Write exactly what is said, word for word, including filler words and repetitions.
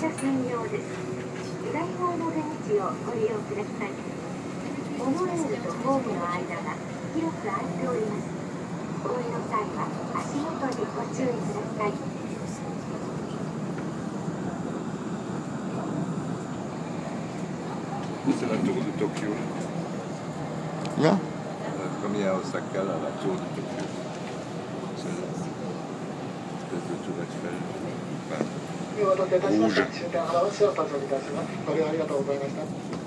車専用です。左側の出口をご利用ください。モノレールとホームの間が広く空いております。お降りの際は足元にご注意ください。 C'est la tour de Tokyo. Là? Comme il y a à Osaka, là, la tour de Tokyo. C'est une espèce de tour Eiffel. Enfin, お待たせいたしました。終点原橋を立ち降りいたします。ご利用ありがとうございました。